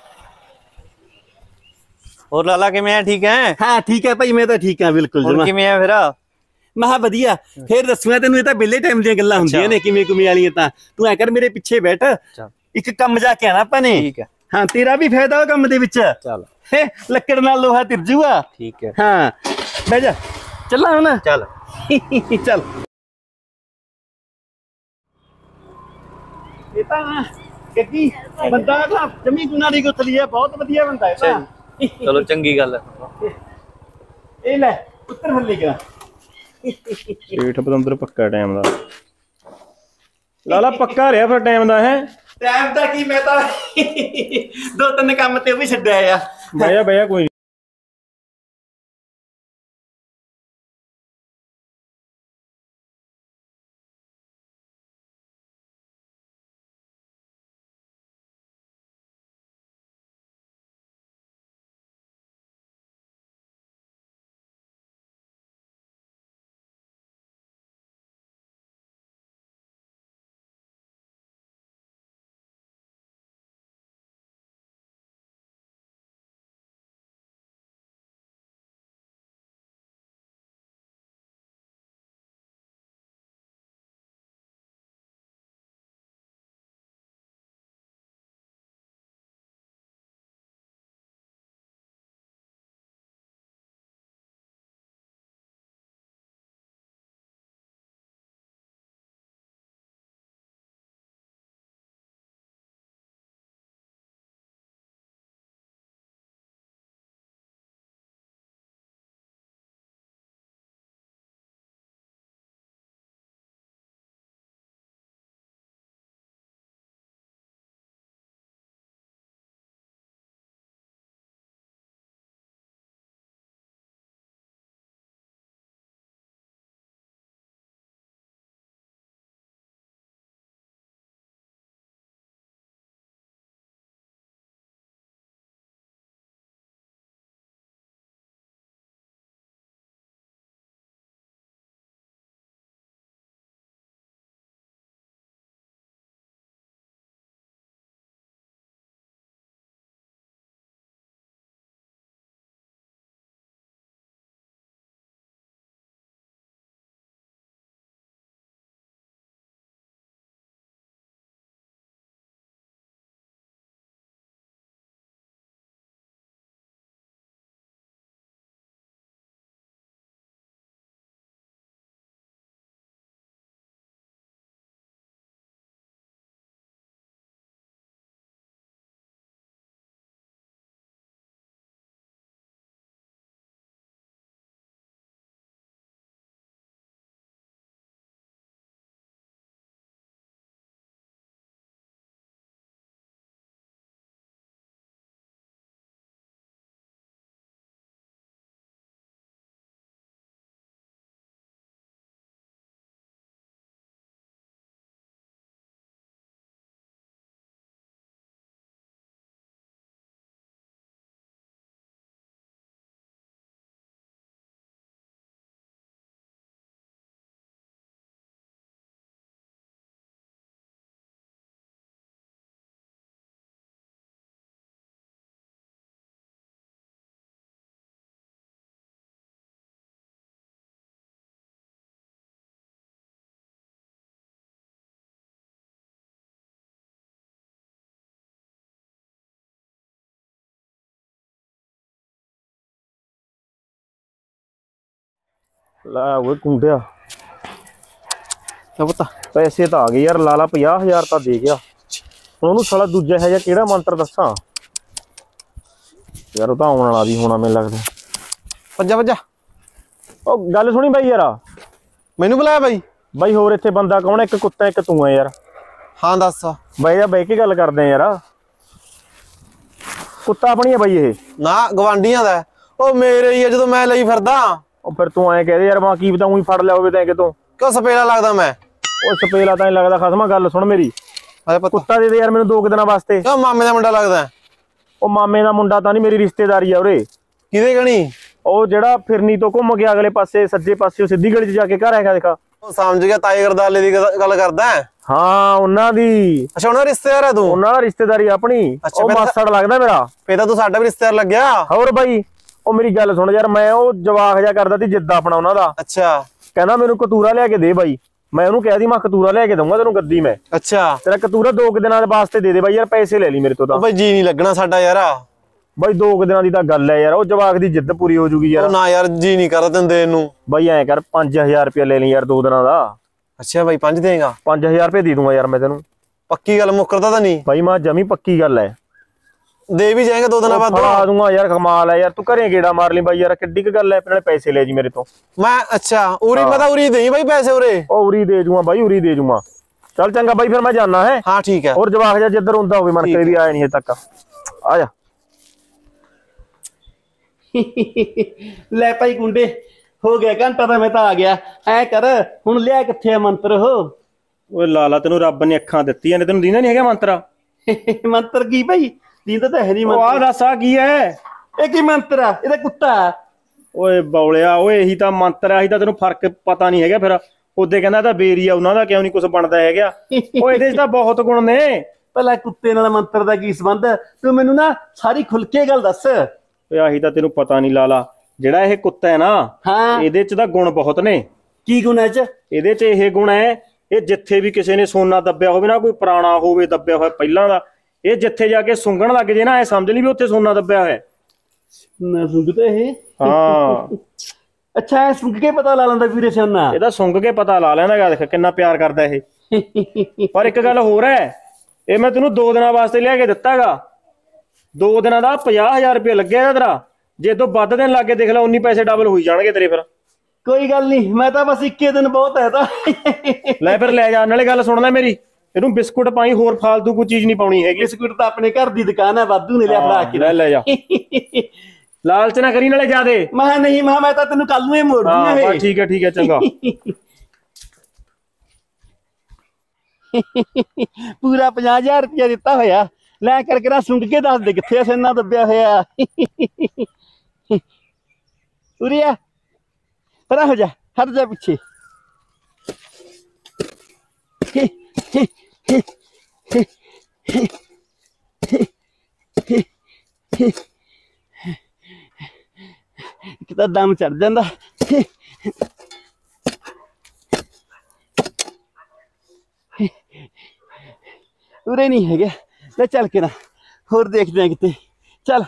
ਹੋਰ ਲਾਲਾ ਕਿਵੇਂ ਆ? ਠੀਕ ਹੈ? ਹਾਂ ਠੀਕ ਹੈ ਭਾਈ, ਮੈਂ ਤਾਂ ਠੀਕ ਹਾਂ ਬਿਲਕੁਲ ਹੋਰ ਜਮਾ। ਕਿਵੇਂ ਆ ਫਿਰ? ਮੈਂ ਕਿਹਾ ਵਧੀਆ, ਫੇਰ ਦੱਸੂਗਾ ਤੈਨੂੰ। ਇਹ ਤਾਂ ਵਿਹਲੇ ਟਾਈਮ ਦੀਆਂ ਗੱਲਾਂ ਹੁੰਦੀਆਂ ਨੇ, ਕਿਵੇਂ ਵਾਲੀਆਂ। ਤਾਂ ਤੂੰ ਐ ਕਰ, ਮੇਰੇ ਪਿੱਛੇ ਬੈਠ, ਇੱਕ ਕੰਮ ਜਾ ਕੇ ਆਣਾ ਆਪਾਂ ਨੇ। ਠੀਕ ਹੈ। ਹਾਂ ਤੇਰਾ ਵੀ ਫਾਇਦਾ ਉਹ ਕੰਮ ਦੇ ਵਿੱਚ। ਚੱਲ ਲੱਕੜ ਨਾਲ ਲੋਹਾ ਤਿਰ ਜੂਗਾ। ਠੀਕ ਹੈ। ਹਾਂ ਬਹਿ ਜਾ, ਚੱਲਾਂ ਹੁਣ। ਚੱਲ ਚੱਲ। ਇਹ ਤਾਂ ਗੱਗੀ ਬੰਦਾ ਤਾਂ ਜਮੀ ਗੁਨਾ ਦੀ ਗੁੱਥਲੀ ਹੈ, ਬਹੁਤ ਵਧੀਆ ਬੰਦਾ ਹੈ ਤਾਂ। ਚਲੋ ਚੰਗੀ ਗੱਲ ਹੈ। ਇਹ ਲੈ ਉੱਤਰ ਥੱਲੇ ਕਰਾ ਸੇਠ ਪਤੰਦਰ ਪੱਕਾ ਟਾਈਮ ਦਾ ਲਾਲਾ ਪੱਕਾ ਰਿਹਾ ਫਿਰ ਟਾਈਮ ਦਾ ਹੈ। ਟਾਈਮ ਦਾ ਕੀ, ਮੈਂ ਤਾਂ 2-3 ਕੰਮ ਤੇ ਉਹ ਵੀ ਛੱਡਿਆ ਆ। ਬਹਿ ਜਾ ਕੋਈ ਲਾ ਉਹ ਕੁੰਡਿਆ ਤਾਂ ਪਤਾ ਪੈਸੇ ਤਾਂ ਆ ਗਏ ਯਾਰ। ਲਾਲਾ 50,000 ਤਾਂ ਦੇ ਗਿਆ। ਹੁਣ ਉਹਨੂੰ ਸਾਲਾ ਦੂਜਾ ਹੈ ਜਾਂ ਕਿਹੜਾ ਮੰਤਰ ਦੱਸਾਂ ਯਾਰ। ਉਹ ਤਾਂ ਆਉਣ ਵਾਲਾ ਵੀ ਹੋਣਾ ਮੈਨੂੰ ਲੱਗਦਾ। ਭੱਜਾ ਉਹ ਗੱਲ ਸੁਣੀ ਬਾਈ ਯਾਰ। ਮੈਨੂੰ ਬੁਲਾਇਆ ਬਾਈ ਹੋਰ ਇੱਥੇ ਬੰਦਾ ਕੌਣ? ਇੱਕ ਕੁੱਤਾ ਇੱਕ ਤੂੰ ਆ ਯਾਰ। ਹਾਂ ਦੱਸ। ਬਾਈ ਬਹਿ ਕੇ ਗੱਲ ਕਰਦੇ ਆ ਯਾਰ। ਕੁੱਤਾ ਆਪਣੀ ਆ ਬਾਈ ਇਹ? ਨਾ ਗਵਾਂਡੀਆਂ ਦਾ। ਉਹ ਮੇਰੇ ਹੀ ਆ ਜਦੋਂ ਮੈਂ ਲਈ ਫਿਰਦਾ। ਉਹ ਫਿਰ ਤੂੰ ਐਂ ਕਹਦੇ ਯਾਰ, ਮੈਂ ਕੀ ਪਤਾ ਉਹੀ ਫੜ ਲਿਆ ਹੋਵੇ ਤੈਂ ਕਿਤੋਂ। ਕਿਉਂ ਸਪੇਲਾ ਲੱਗਦਾ ਮੈਂ? ਉਹ ਸਪੇਲਾ ਤਾਂ ਨਹੀਂ ਲੱਗਦਾ ਖਸਮਾ। ਗੱਲ ਸੁਣ ਮੇਰੀ। ਕੁੱਤਾ ਦੇ ਯਾਰ ਮੈਨੂੰ 2 ਦਿਨਾਂ ਵਾਸਤੇ। ਕਿਉਂ ਮਾਮੇ ਦਾ ਮੁੰਡਾ ਲੱਗਦਾ? ਉਹ ਮਾਮੇ ਦਾ ਮੁੰਡਾ ਤਾਂ ਨਹੀਂ, ਮੇਰੀ ਰਿਸ਼ਤੇਦਾਰੀ ਆ ਉਰੇ। ਕਿਹਦੇ ਕਣੀ? ਉਹ ਜਿਹੜਾ ਫਿਰਨੀ ਤੋਂ ਘੁੰਮ ਕੇ ਅਗਲੇ ਪਾਸੇ ਸੱਜੇ ਪਾਸੇ ਸਿੱਧੀ ਗਲੀ 'ਚ ਜਾ ਕੇ ਘਰ ਹੈਗਾ ਦੇਖਾ। ਉਹ ਸਮਝ ਗਿਆ, ਤਾਏ ਗਰਦਾਲੇ ਦੀ ਗੱਲ ਕਰਦਾ? ਹਾਂ ਉਹਨਾਂ ਦੀ। ਅੱਛਾ ਉਹਨਾਂ ਰਿਸ਼ਤੇਦਾਰ ਹੈ ਤੂੰ? ਉਹਨਾਂ ਦਾ ਰਿਸ਼ਤੇਦਾਰੀ ਆਪਣੀ। ਉਹ ਮਾਸੜ ਲੱਗਦਾ ਮੇਰਾ। ਫੇਰ ਤਾਂ ਤੂੰ ਸਾਡਾ ਵੀ ਰਿਸ਼ਤੇਦਾਰ ਲੱਗਿਆ। ਹੋਰ ਬਾਈ ਉਹ ਮੇਰੀ ਗੱਲ ਸੁਣ ਯਾਰ। ਮੈਂ ਉਹ ਜਵਾਕ ਜਿਹਾ ਕਰਦਾ ਸੀ ਜਿੱਦ ਆਪਣਾ ਉਹਨਾਂ ਦਾ। ਅੱਛਾ। ਕਹਿੰਦਾ ਮੈਨੂੰ ਕਤੂਰਾ ਲਿਆ ਕੇ ਦੇ ਬਾਈ। ਮੈਂ ਉਹਨੂੰ ਕਹਿ ਦੀ ਮੈਂ ਕਤੂਰਾ ਲਿਆ ਕੇ ਦਊਂਗਾ ਤੈਨੂੰ ਗੱਦੀ ਮੈਂ। ਅੱਛਾ। ਤੇਰਾ ਕਤੂਰਾ 2 ਦਿਨਾਂ ਦੇ ਵਾਸਤੇ ਦੇ ਬਾਈ ਯਾਰ। ਪੈਸੇ ਲੈ ਲਈ ਮੇਰੇ ਤੋਂ ਤਾਂ। ਬਾਈ ਜੀ ਨਹੀਂ ਲੱਗਣਾ ਸਾਡਾ ਯਾਰ। ਬਾਈ 2 ਦਿਨਾਂ ਦੀ ਤਾਂ ਗੱਲ ਹੈ ਯਾਰ। ਉਹ ਜਵਾਕ ਦੀ ਜਿੱਦ ਪੂਰੀ ਹੋ ਜੂਗੀ ਯਾਰ। ਨਾ ਯਾਰ ਜੀ ਨਹੀਂ ਕਰਦਾ ਤੈਨੂੰ ਦੇਣ ਨੂੰ। ਬਾਈ ਐਂ ਕਰ 5000 ਰੁਪਇਆ ਲੈ ਲਈ ਯਾਰ 2 ਦਿਨਾਂ ਦਾ। ਅੱਛਾ ਬਾਈ 5 ਦੇਗਾ? 5000 ਰੁਪਏ ਦੇ ਦੂੰਗਾ ਯਾਰ ਮੈਂ ਤੈਨੂੰ। ਪੱਕੀ ਗੱਲ, ਮੁੱਕਰਦਾ ਤਾਂ ਨਹੀਂ? ਬਾਈ ਮੈਂ ਜਮੀ ਪੱਕੀ ਗੱਲ ਹੈ। ਦੇ ਵੀ ਜਾਏਗਾ 2 ਦਿਨਾਂ ਬਾਅਦ ਫੜਾ ਦੂੰਗਾ ਯਾਰ, ਕਮਾਲ ਹੈ ਯਾਰ, ਤੂੰ ਘਰੇ ਗੇੜਾ ਮਾਰ ਲਈ ਬਾਈ ਯਾਰ, ਕਿੱਡੀ ਕੁ ਗੱਲ ਹੈ, ਨਾਲੇ ਪੈਸੇ ਲੈ ਜੀ ਮੇਰੇ ਤੋਂ। ਮੈਂ ਅੱਛਾ ਉਰੀ ਮੈਂ ਤਾਂ ਉਰੀ ਦੇਈ ਬਾਈ ਪੈਸੇ ਉਰੇ। ਉਹ ਉਰੀ ਦੇ ਜੂਗਾ ਬਾਈ, ਉਰੀ ਦੇ ਜੂਗਾ। ਚੱਲ ਚੰਗਾ ਬਾਈ, ਫਿਰ ਮੈਂ ਜਾਣਾ ਹੈ। ਹਾਂ ਠੀਕ ਹੈ। ਹੋਰ ਜਵਾਕ ਜਾ ਜਿੱਧਰ ਹੁੰਦਾ ਹੋਵੇ, ਮਣਕੇ ਵੀ ਆਇਆ ਨਹੀਂ ਹਜੇ ਤੱਕ। ਆ ਜਾ। ਲੈ ਭਾਈ ਗੁੰਡੇ, ਹੋ ਗਿਆ ਘੰਟਾ ਤਾਂ ਮੈਂ ਤਾਂ ਆ ਗਿਆ। ਐ ਕਰ ਹੁਣ ਲਿਆ ਕਿੱਥੇ ਆ ਮੰਤਰ ਉਹ? ਓਏ ਲਾਲਾ, ਤੈਨੂੰ ਰੱਬ ਨੇ ਅੱਖਾਂ ਦਿੱਤੀਆਂ ਨੇ, ਤੈਨੂੰ ਦੀਨਾ ਨਹੀਂ ਹੈਗਾ ਮੰਤਰ? ਮੰਤਰ ਕੀ ਭਾਈ? ਦੀਦਾ ਤਾਂ ਹੈ ਨਹੀਂ ਉਹ ਆ ਮੰਤਰ। ਦੱਸ ਆ ਕੀ ਹੈ? ਇਹ ਕੀ ਮੰਤਰ ਆ? ਇਹਦਾ ਕੁੱਤਾ। ਓਏ ਬੌਲਿਆ, ਓਏ ਇਹੀ ਤਾਂ ਮੰਤਰ ਆ, ਇਹੀ ਤਾਂ ਤੈਨੂੰ ਫਰਕ ਪਤਾ ਨਹੀਂ ਹੈਗਾ। ਫਿਰ ਉਹਦੇ ਕਹਿੰਦਾ ਤਾਂ ਬੇਰੀਆ, ਉਹਨਾਂ ਦਾ ਕਿਉਂ ਨਹੀਂ ਕੁਝ ਬਣਦਾ ਹੈਗਾ? ਓਏ ਇਹਦੇ 'ਚ ਤਾਂ ਬਹੁਤ ਗੁਣ ਨੇ। ਭਲਾ ਕੁੱਤੇ ਨਾਲ ਮੰਤਰ ਦਾ ਕੀ ਸੰਬੰਧ? ਤੂੰ ਮੈਨੂੰ ਨਾ ਸਾਰੀ ਖੁੱਲ ਕੇ ਗੱਲ ਦੱਸ। ਓਏ ਆਹੀ ਤਾਂ ਤੈਨੂੰ ਪਤਾ ਨਹੀਂ ਲਾਲਾ, ਜਿਹੜਾ ਇਹ ਕੁੱਤਾ ਹੈ ਨਾ, ਹਾਂ, ਇਹਦੇ 'ਚ ਤਾਂ ਗੁਣ ਬਹੁਤ ਨੇ। ਕੀ ਗੁਣ ਹੈ ਇਹ 'ਚ? ਇਹਦੇ 'ਚ ਇਹ ਗੁਣ ਹੈ, ਇਹ ਜਿੱਥੇ ਵੀ ਕਿਸੇ ਨੇ ਸੋਨਾ ਦੱਬਿਆ ਹੋਵੇ ਨਾ, ਕੋਈ ਪੁਰਾਣਾ ਹੋਵੇ ਦੱਬਿਆ ਹੋਇਆ ਪਹਿਲਾਂ ਦਾ, ਇਹ ਜਿੱਥੇ ਜਾ ਕੇ ਸੁੰਘਣ ਲੱਗ ਜੇ ਨਾ, ਇਹ ਸਮਝ ਲਈ ਵੀ ਉੱਥੇ ਸੋਨਾ ਦੱਬਿਆ ਹੋਇਆ। ਨਾ ਸੁੰਘਦਾ ਇਹ? ਹਾਂ। ਅੱਛਾ, ਇਹ ਸੁੰਘ ਕੇ ਪਤਾ ਲਾ ਲੈਂਦਾ ਵੀਰੇ ਸੋਨਾ? ਇਹਦਾ ਸੁੰਘ ਕੇ ਪਤਾ ਲਾ ਲੈਂਦਾ ਗਾ, ਦੇਖ ਕਿੰਨਾ ਪਿਆਰ ਕਰਦਾ ਇਹ। ਪਰ ਇੱਕ ਗੱਲ ਹੋਰ ਹੈ, ਇਹ ਮੈਂ ਤੈਨੂੰ 2 ਦਿਨਾਂ ਵਾਸਤੇ ਲਿਆ ਕੇ ਦਿੱਤਾਗਾ। 2 ਦਿਨਾਂ ਦਾ 50,000 ਰੁਪਏ ਲੱਗਿਆ ਇਹਦਾ ਤੇਰਾ। ਜੇ ਤੋਂ ਵੱਧ ਦਿਨ ਲੱਗੇ ਦੇਖ ਲੈ, 19 ਪੈਸੇ ਡਬਲ ਹੋਈ ਜਾਣਗੇ ਤੇਰੇ। ਫਿਰ ਕੋਈ ਗੱਲ ਨਹੀਂ, ਮੈਂ ਤਾਂ ਬਸ 21 ਦਿਨ ਬਹੁਤ ਹੈ ਤਾਂ। ਲੈ ਫਿਰ ਲੈ ਜਾ। ਨਾਲੇ ਗੱਲ ਸੁਣ ਲੈ ਮੇਰੀ, ਇਹਨੂੰ ਬਿਸਕੁਟ ਪਾਈ, ਹੋਰ ਫਾਲਤੂ ਕੋਈ ਚੀਜ਼ ਨਹੀਂ ਪਾਉਣੀ ਹੈਗੀ। ਬਿਸਕੁਟ ਤਾਂ ਆਪਣੇ ਘਰ ਦੀ ਦੁਕਾਨ ਹੈ, ਵਾਧੂ ਨੇ ਲਿਆ ਫੜਾ ਕੇ। ਲੈ ਜਾ। ਲਾਲਚ ਨਾ ਕਰੀ, ਨਾਲੇ ਜਾਦੇ। ਮੈਂ ਨਹੀਂ, ਮੈਂ ਤਾਂ ਤੈਨੂੰ ਕੱਲ ਨੂੰ ਹੀ ਮੋੜ ਹਾਂ ਦੂੰਗਾ। ਬਸ ਠੀਕ ਹੈ ਚੰਗਾ। ਪੂਰਾ 50,000 ਰੁਪਇਆ ਦਿੱਤਾ ਹੋਇਆ। ਲੈ ਕਰਕੇ ਨਾ ਸੁੰਘ ਕੇ ਦੱਸ ਦੇ ਕਿੱਥੇ ਸੋਨਾ ਦੱਬਿਆ ਹੋਇਆ। ਉਰੇ ਆ, ਪਰਾਂ ਹੋ ਜਾ, ਹਟ ਜਾ ਪਿੱਛੇ। ਇੱਕ ਤਾਂ ਦਮ ਚੜ ਜਾਂਦਾ। ਉਰੇ ਨਹੀਂ ਹੈਗਾ। ਲੈ ਚੱਲ ਕੇ ਨਾ ਹੋਰ ਦੇਖਦੇ ਆ ਕਿਤੇ। ਚੱਲ।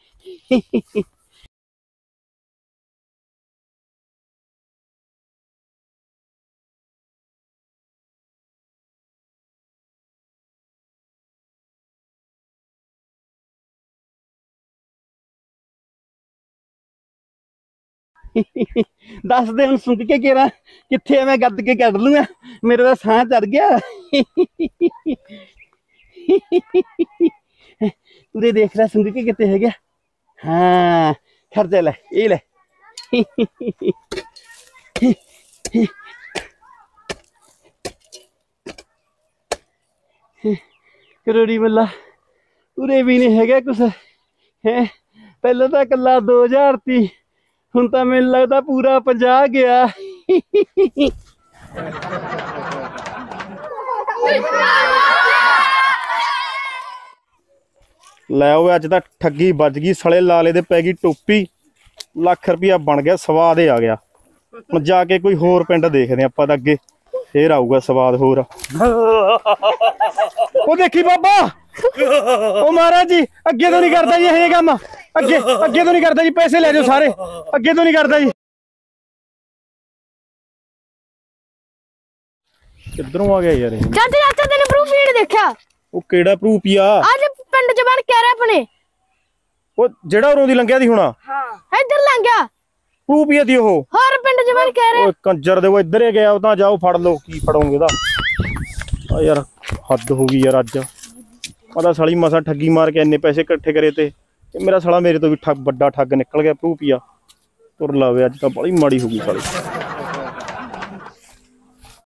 ਦੱਸ ਦੇ ਹੁਣ ਸੁੰਘ ਕੇ ਕਿਹੜਾ ਕਿੱਥੇ ਆ? ਮੈਂ ਗੱਦ ਕੇ ਕੱਢ ਲੂੰਗਾ, ਮੇਰੇ ਦਾ ਸਾਹ ਚੜ ਗਿਆ। ਉਰੇ ਦੇਖ ਲੈ ਸੁੰਘ ਕੇ ਕਿੱਥੇ ਹੈਗਾ। ਹਾਂ ਖਰਚਾ ਲੈ, ਇਹ ਲੈ। ਕਰੋੜੀ ਬੱਲਾ, ਉਰੇ ਵੀ ਨਹੀਂ ਹੈਗਾ ਕੁਛ ਹੈ। ਪਹਿਲਾਂ ਤਾਂ ਇਕੱਲਾ 2,000 ਤੀ, ਹੁਣ ਤਾਂ ਮੈਨੂੰ ਲੱਗਦਾ ਪੂਰਾ 50 ਗਿਆ। ਲੈ ਓਏ, ਅੱਜ ਤਾਂ ਠੱਗੀ ਵੱਜ ਗਈ। ਸਲੇ ਲਾਲੇ ਦੇ ਪੈ ਗਈ ਟੋਪੀ। ਲੱਖ ਰੁਪਇਆ ਬਣ ਗਿਆ, ਸਵਾਦ ਆ ਗਿਆ। ਹੁਣ ਜਾ ਕੇ ਕੋਈ ਹੋਰ ਪਿੰਡ ਦੇਖਦੇ ਆਪਾਂ ਤਾਂ, ਅੱਗੇ ਫੇਰ ਆਊਗਾ ਸਵਾਦ ਹੋਰ। ਉਹ ਦੇਖੀ ਬਾਬਾ, ਉਹ ਮਹਾਰਾਜ ਜੀ, ਅੱਗੇ ਤੋਂ ਨਹੀਂ ਕਰਦਾ ਜੀ ਇਹ ਕੰਮ। ਅੱਗੇ ਤੋਂ ਨਹੀਂ ਕਰਦਾ ਜੀ, ਪੈਸੇ ਲੈ ਜਾਓ ਸਾਰੇ। ਅੱਗੇ ਤੋਂ ਨਹੀਂ ਕਰਦਾ ਜੀ। ਕਿੱਧਰੋਂ ਆ ਗਿਆ ਯਾਰ ਇਹ? ਚਾਚਾ ਤੈਨੇ ਪ੍ਰੂਫ ਫੀਡ ਦੇਖਿਆ? ਉਹ ਕਿਹੜਾ ਪ੍ਰੂਫ ਆ? ਅੱਜ ਪਿੰਡ ਚ ਬਣ ਕੇ ਰਿਹਾ ਆਪਣੇ। ਉਹ ਜਿਹੜਾ ਉਰੋਂ ਦੀ ਲੰਘਿਆ ਦੀ ਹੋਣਾ? ਹਾਂ, ਇੱਧਰ ਲੰਘ ਗਿਆ। ਪ੍ਰੂਫ ਹੀ ਦੀ ਉਹ? ਹੋਰ ਪਿੰਡ ਚ ਬਣ ਕੇ ਰਿਹਾ। ਓਏ ਕੰਜਰ ਦੇ, ਉਹ ਇੱਧਰ ਹੀ ਗਿਆ। ਉਹ ਤਾਂ ਜਾਓ ਫੜ ਲਓ, ਕੀ ਫੜੋਗੇ ਉਹਦਾ? ਆ ਯਾਰ ਹੱਦ ਹੋ ਗਈ ਯਾਰ। ਅੱਜ ਪਤਾ ਸਾਲੀ ਮਸਾਂ ਠੱਗੀ ਮਾਰ ਕੇ ਇੰਨੇ ਪੈਸੇ ਇਕੱਠੇ ਕਰੇ ਤੇ ਮੇਰਾ ਸਾਲਾ ਮੇਰੇ ਤੋਂ ਵੀ ਵੱਡਾ ਠੱਗ ਨਿਕਲ ਗਿਆ। ਪ੍ਰੂਫ ਹੀ ਆ। ਤੁਰ ਲਾਵੇ, ਅੱਜ ਤਾਂ ਬੜੀ ਮਾੜੀ ਹੋ ਗਈ ਸਾਲੀ।